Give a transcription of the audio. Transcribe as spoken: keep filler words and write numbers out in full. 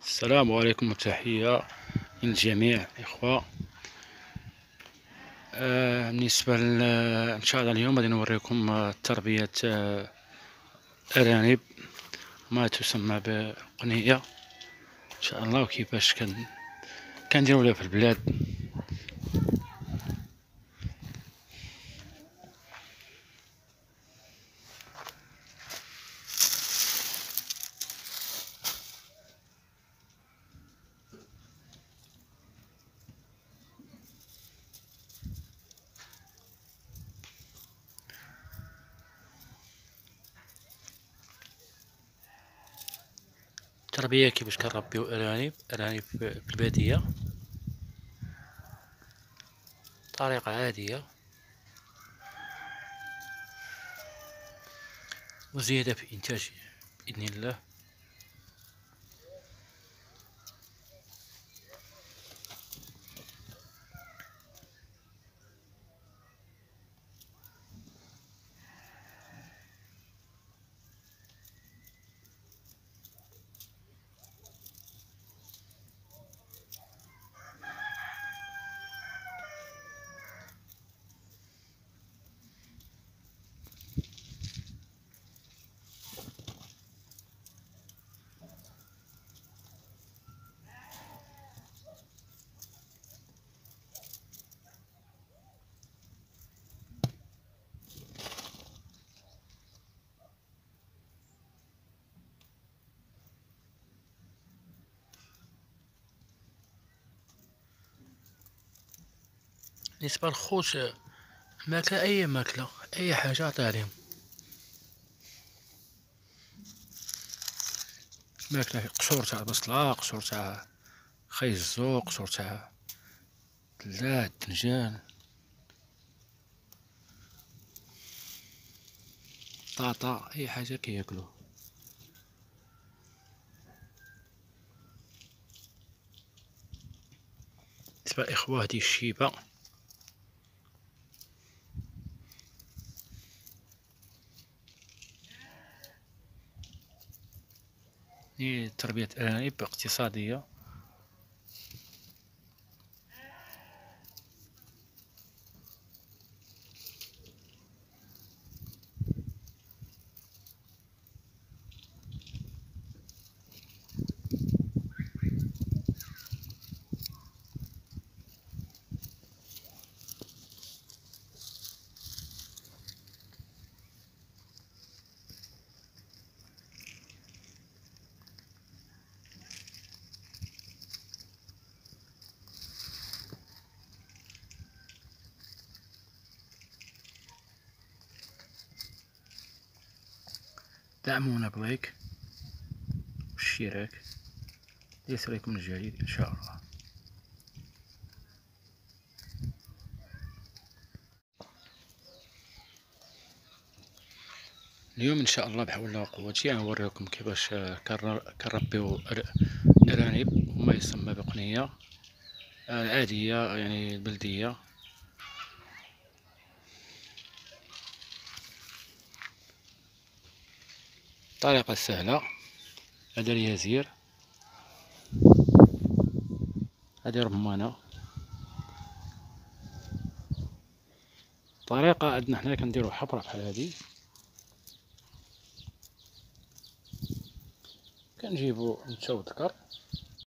السلام عليكم وتحية للجميع الإخوة. آه بالنسبة إن شاء الله اليوم غادي نوريكم آه، تربية آه أرانب ما تسمى بقنية إن شاء الله، وكيفاش كان كنديرو لها في البلاد. تربية كيفاش كنربيو أرانب أرانب في البادية، طريقة عادية وزيادة في الإنتاج بإذن الله. بالنسبة للخوت، ماكلة أي ماكلة أي حاجة عطيها ليهم، ماكلة قشور تاع البصلة، قشور تاع خيزو، قشور تاع تلات دنجان، طاطا، أي حاجة كياكلو. بالنسبة للإخوة هادي الشيبة، هي تربية أرانب اقتصادية. دعمونا بلايك والاشتراك ليصلكم الجديد إن شاء الله. اليوم إن شاء الله بحول الله وقوتي غنوريكم كيفاش كنربيو أرانب وما يسمى بقنية العادية، يعني البلدية. طريقة سهلة. هذا اليزير، هذه رمانة. طريقة عندنا حنا كنديرو حفرة بحال هادي، كنجيبو نتا وذكر